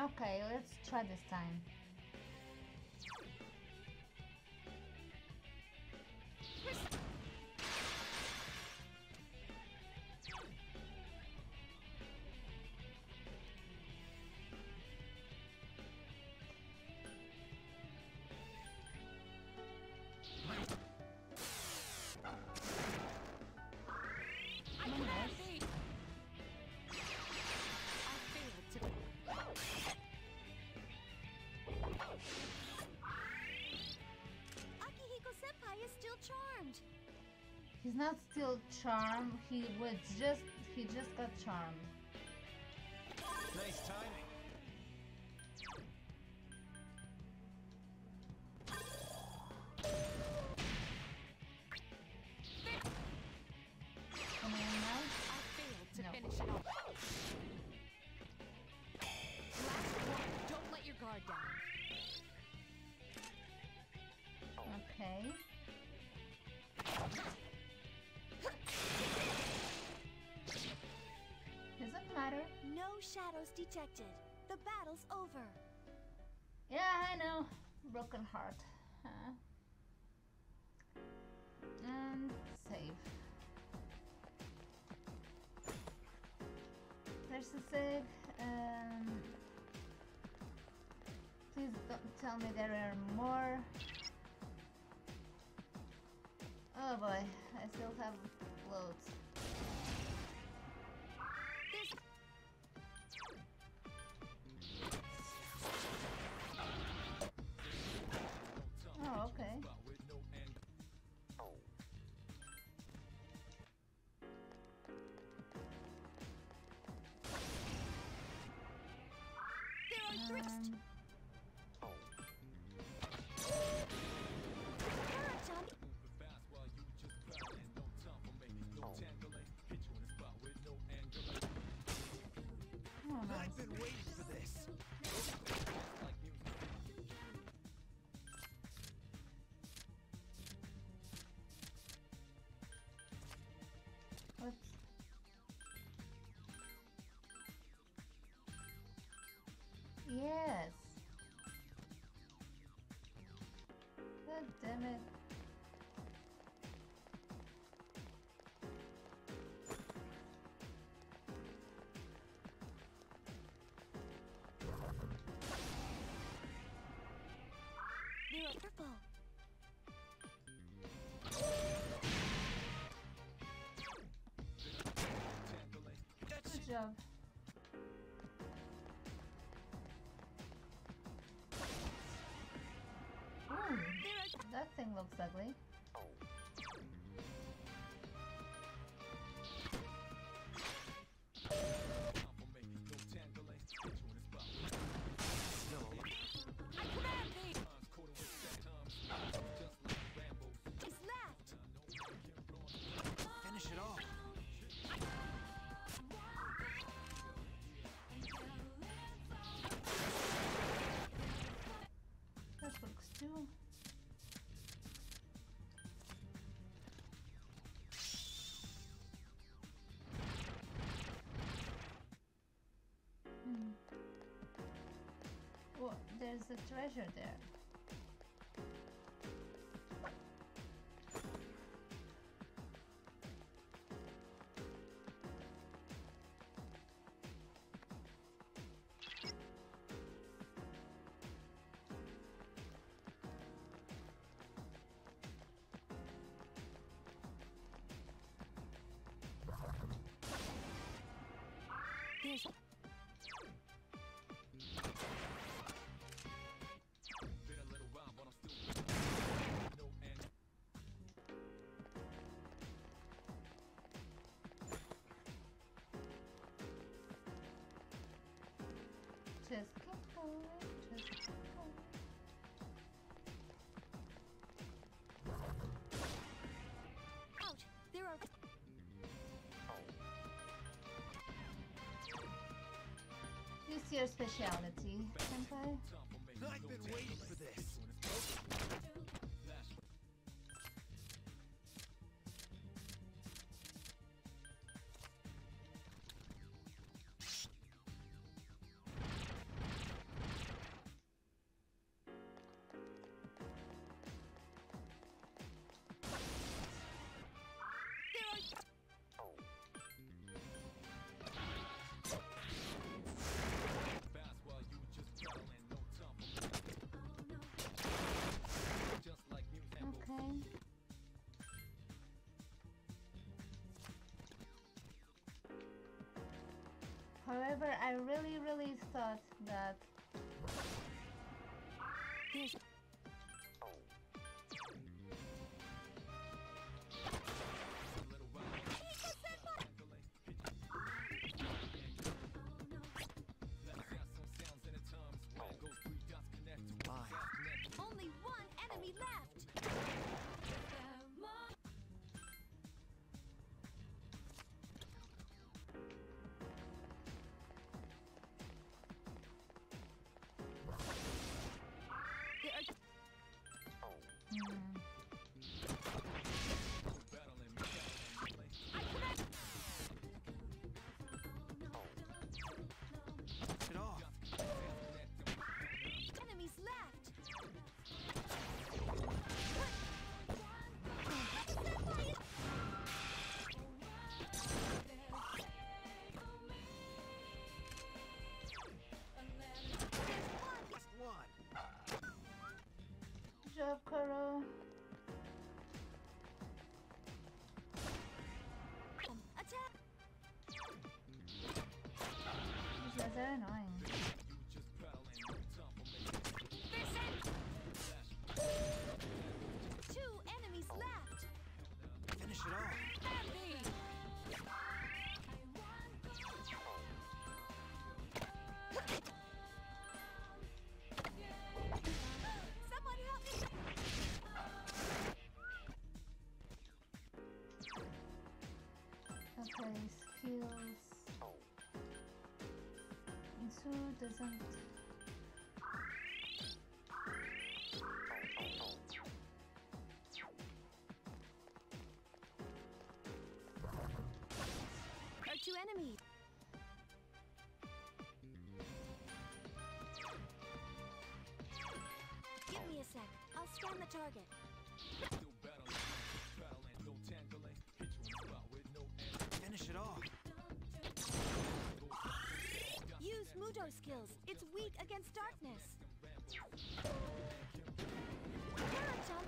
Okay, let's try this time. He's not still charmed. He just got charmed. Nice timing. Come on now. I failed to No. finish it off. Last one. Don't let your guard down. Okay. Doesn't matter. No shadows detected. The battle's over. Yeah, I know. Broken heart. Huh? And save. There's a save. Please don't tell me there are more. Oh boy, I still have loads. Oh, okay. There are tricks. Oh, nice. I've been waiting for this. What's... Yes. God damn it. They are purple. Good job. Ooh, that thing looks ugly. Is left. Finish it off. That looks too. Oh, there's a treasure there. There's Been a little while, but I'm still no end. Just keep going, just keep going. out. There are. Use your speciality, senpai. I've been waiting for this. However, I really thought that There's Only one enemy left. there are It off. Enemies left. Just one. good job, Koro. Attack. These guys are annoying. Two enemies left. Finish it off. Someone help me. Okay, skills. Insu doesn't. There are two enemies. Give me a sec. I'll scan the target. Finish it off. Use Mudo skills. It's weak against darkness. Parachomp.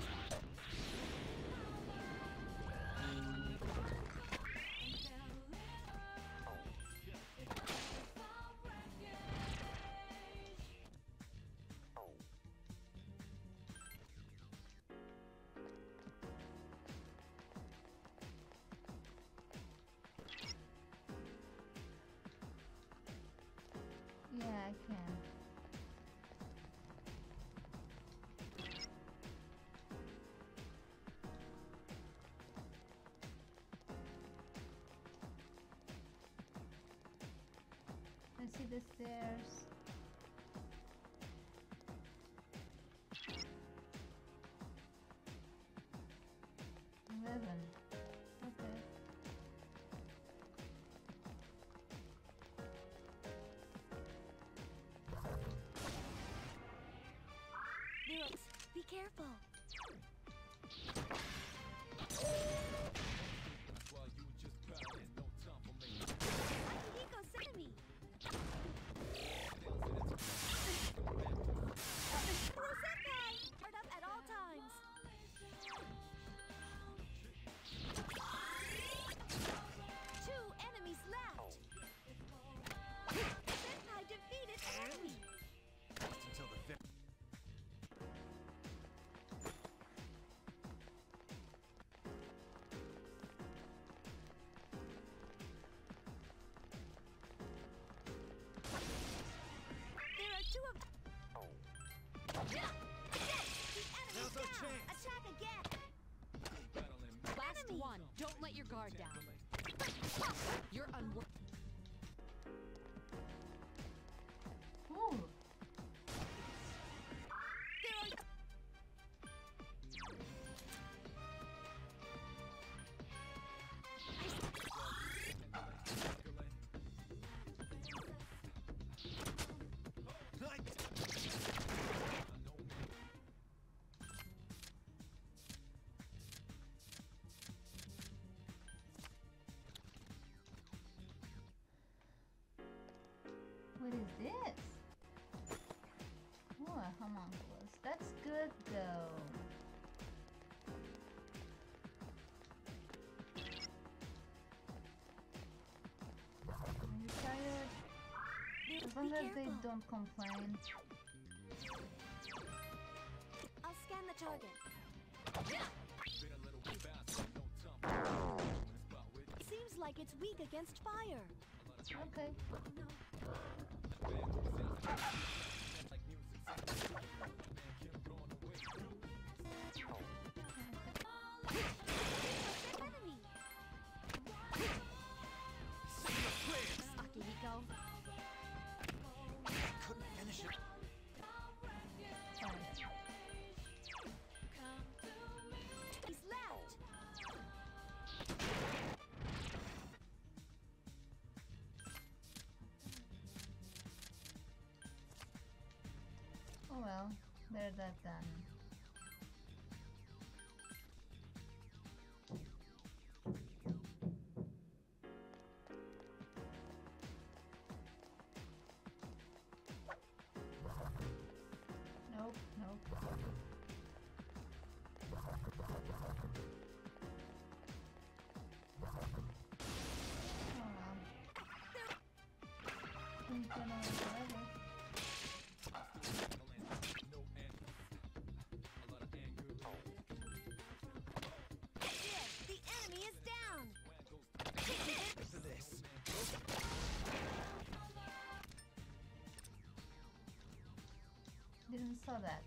Yeah, I can. Let's see the stairs. Okay. Lyrics, be careful. Akihiko Senemi. Senpai! Guard up at all times. Two enemies left. Senpai defeated enemy. Just until the very. There are two of them. The enemy's Now's our down. chance. Attack again. last Enemy. one. Don't let your guard down. You're unworthy. Ooh. There are What is this? Oh, a homunculus. That's good though. Are you tired As long Be as they careful. don't complain. I'll scan the target. Seems like it's weak against fire. Okay. Enemy. Akihiko. Couldn't finish it. Fine. He's left. Oh well, they're that done. Nope, nope. Oh well. Can generate forever. The enemy is down. For this. Didn't saw that.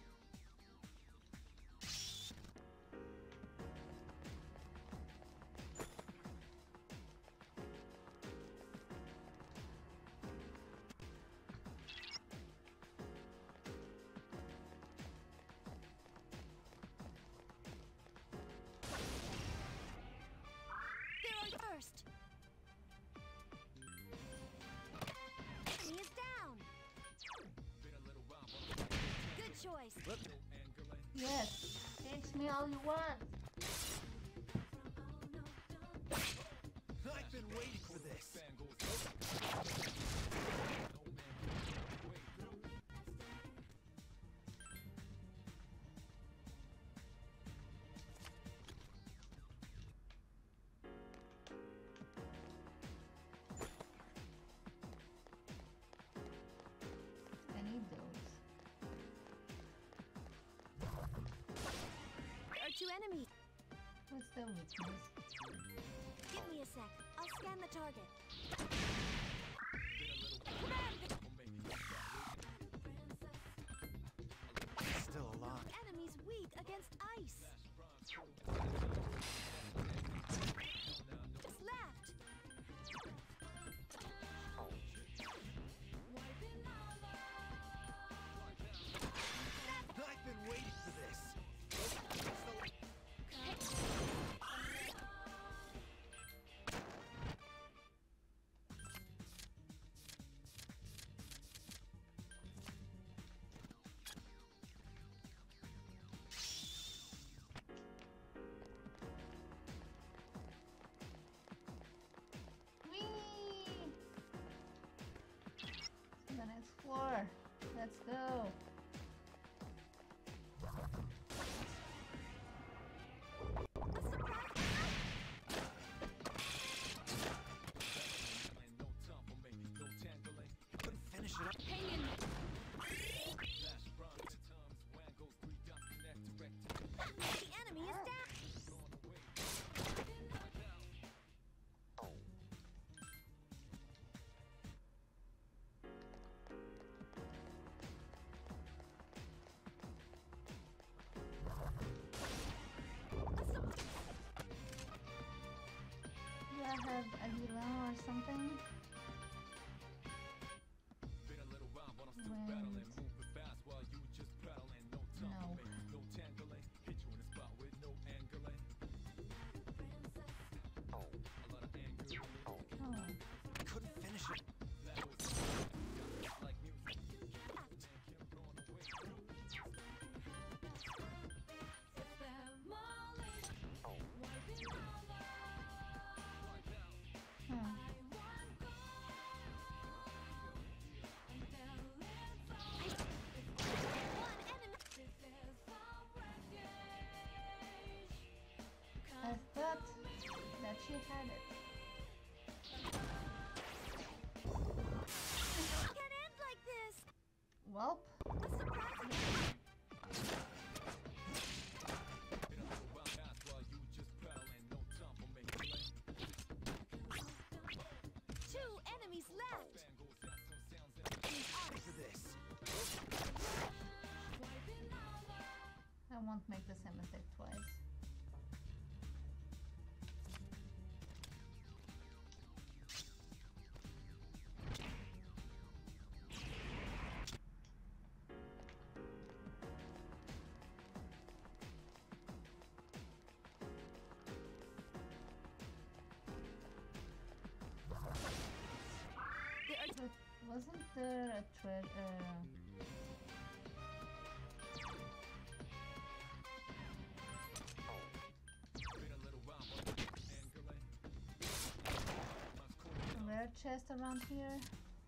They're on first. Enemy is down. Good choice. Yes, chase me all you want. I've been waiting for this. I need those. There are two enemies. What's the weakness? Give me a sec. I'll scan the target. Still alive. Enemy's weak against ice. Just left. I've been waiting for this. Whee! To the next floor. Let's go. Couldn't finish it up. Hang in. The enemy is down. Do I have Aguila or something? Wind. No. Oh. Couldn't finish it. Hmm. One enemy. I thought that she had it. Welp. Two enemies left. For this. I won't make the same mistake twice. But wasn't there a rare chest around here?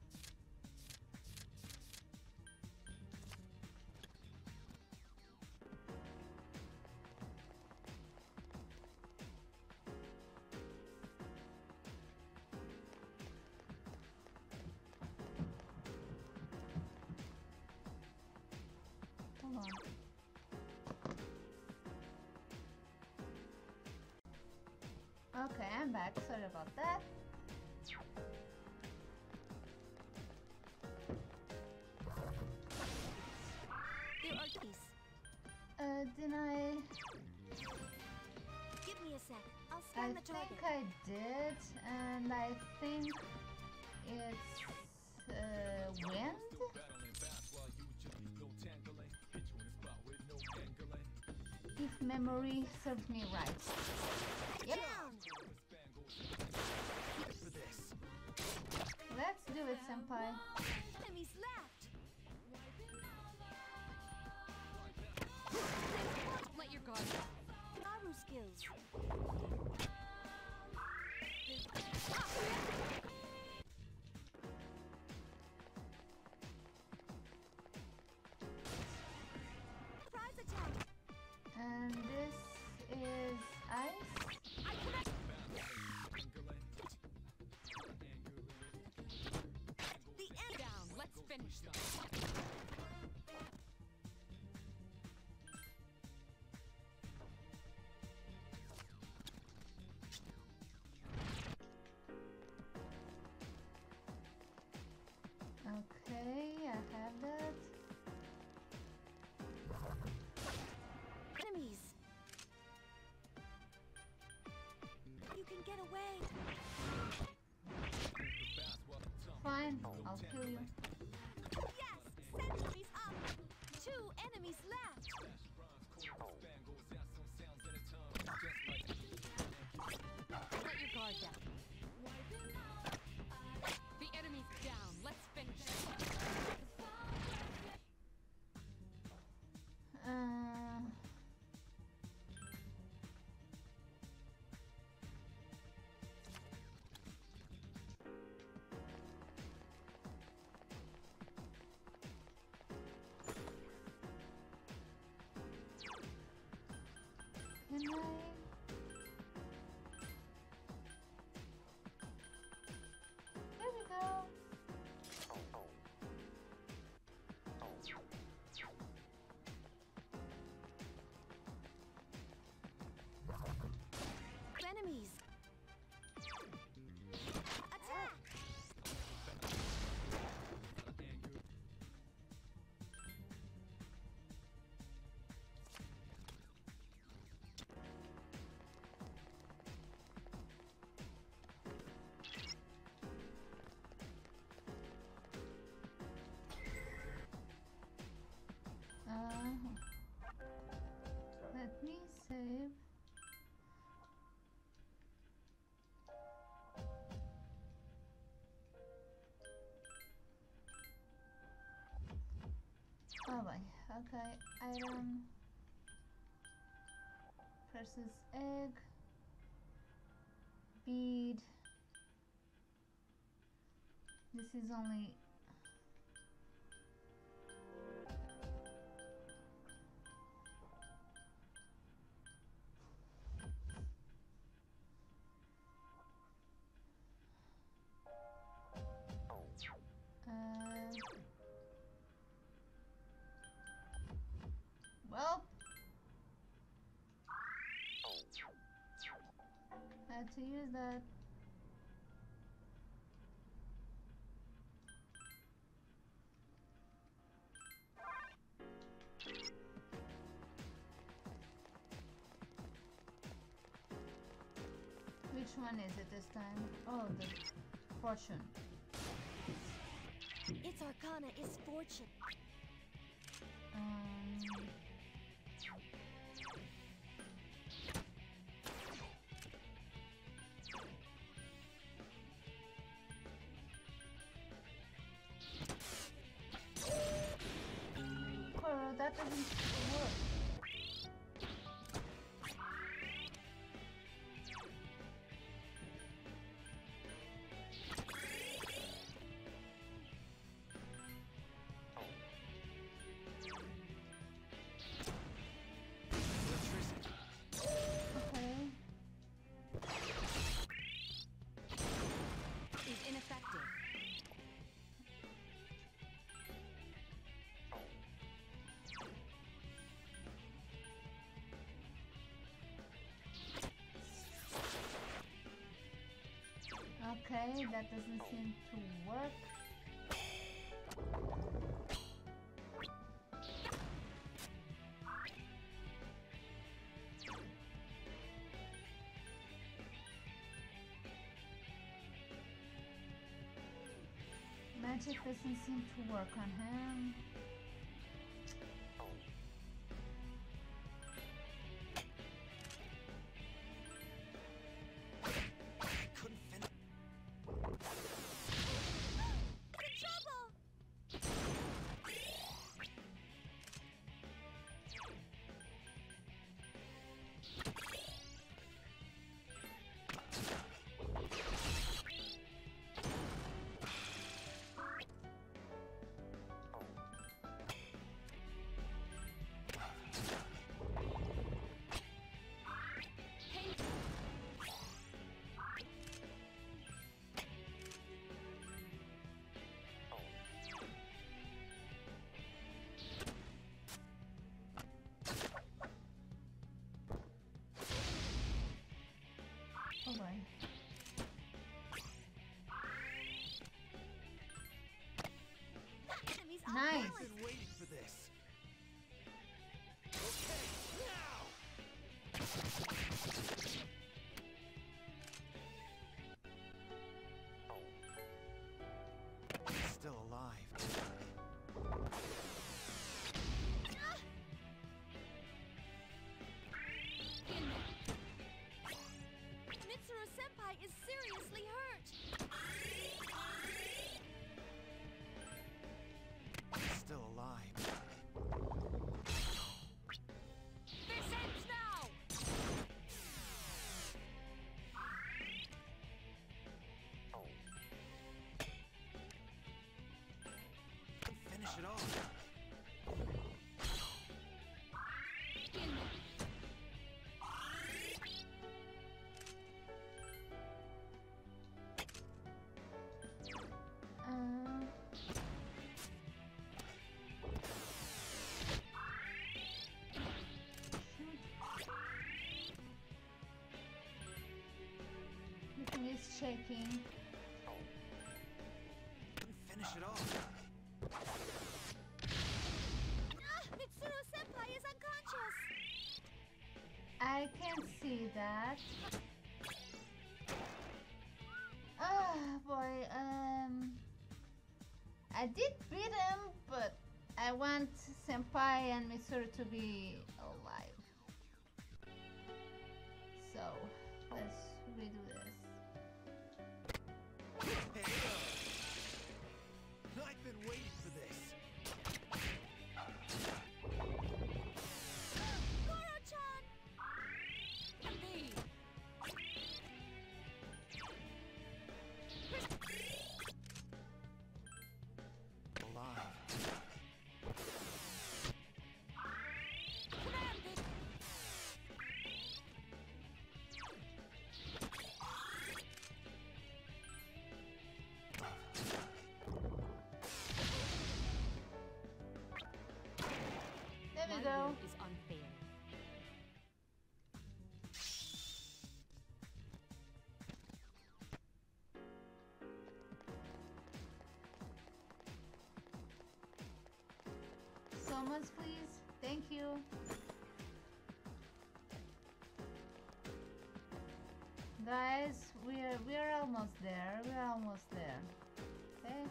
Hold on. Okay, I'm back. Sorry about that. There are keys. Didn't I? Give me a sec. I'll I scan the think target. I did, and I think it's wind. If memory serves me right. Yep. Down. For this. Let's do it, senpai. Enemies left. Let your guard down. Naru skills. Surprise attack. And this is ice. I connect. The end. Down. Let's finish them. Okay, I have that. Enemies. You can get away. Fine, I'll kill you. Yes. Sentries up. Two enemies left. Let your guard down. The enemy's down. Let's finish them. Can I? There we go. Enemies. Attack. Let me save. Oh boy. Okay. Item. Versus egg. Bead. This is only. had to use that. Which one is it this time? Oh, the fortune. Its arcana is fortune. Koro, that doesn't work. Okay, that doesn't seem to work. Magic doesn't seem to work on him. Oh boy. Nice. I've been waiting for this. Okay, now. Still alive. Mitsuru-senpai is seriously hurt. Still alive. This ends now! Finish it off. Everything is shaking. Finish it off. Mitsuru-senpai is unconscious. I can see that. Oh boy, I did beat him, but I want Senpai and Mitsuru to be alive. So, let's redo this. Hey, I've been waiting for this. Goro-chan! Me! Alive. Command it! much, please. Thank you. Guys, we're almost there. We're almost there. Okay.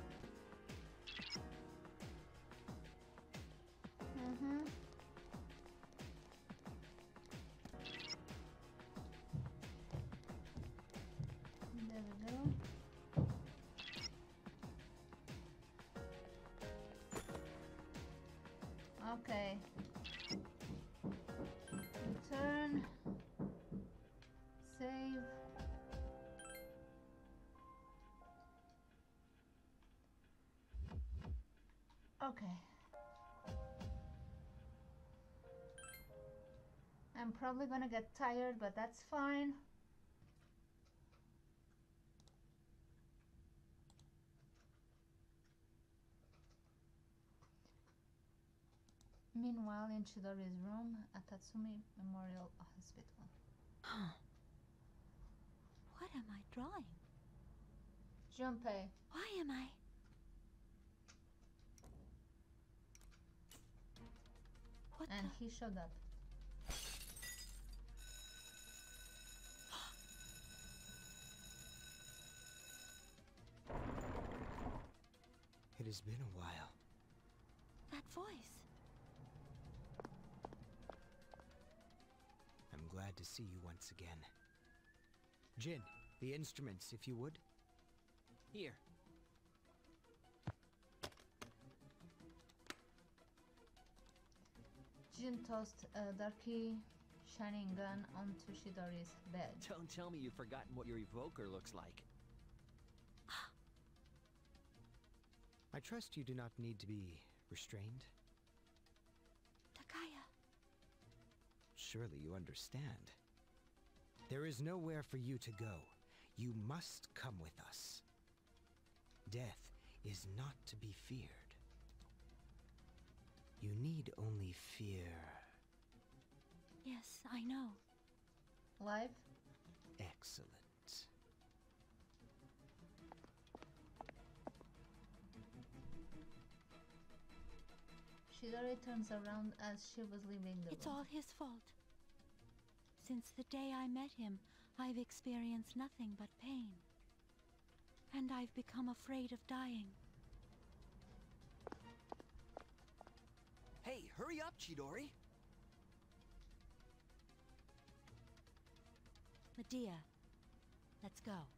There we go. Okay. Return. Save. Okay. I'm probably gonna get tired, but that's fine. Meanwhile, in Chidori's room at Tatsumi Memorial Hospital. What am I drawing? Junpei. Why am I? What And the? he showed up. It has been a while. That voice. I'm glad to see you once again. Jin, the instruments, if you would. Here. Jin tossed a darky shining gun onto Chidori's bed. Don't tell me you've forgotten what your evoker looks like. I trust you do not need to be restrained. Takaya. Surely you understand. There is nowhere for you to go. You must come with us. Death is not to be feared. You need only fear. Yes, I know. Live? Excellent. Chidori turns around as she was leaving the It's room. all his fault. Since the day I met him, I've experienced nothing but pain. And I've become afraid of dying. Hey, hurry up, Chidori! Medea, let's go.